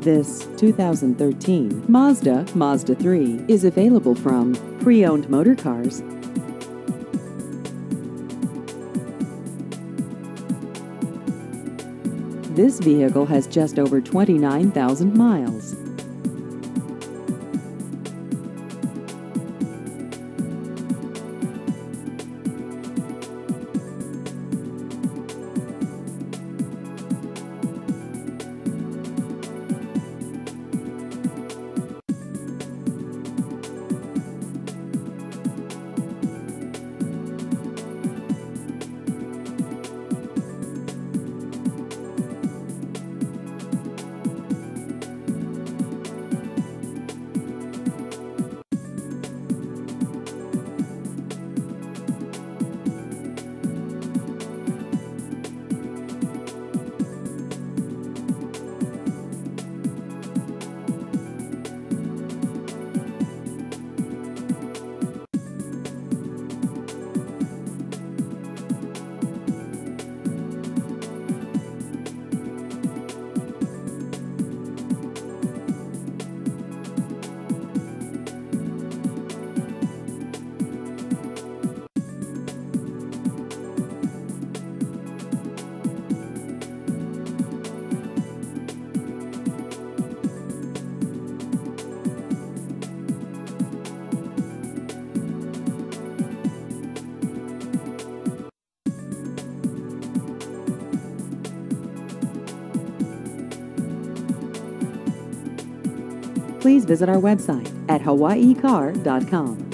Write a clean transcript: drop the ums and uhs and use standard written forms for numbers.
This 2013 Mazda MAZDA3 is available from Pre-Owned Motor Cars. This vehicle has just over 29,000 miles. Please visit our website at hawaiicar.com.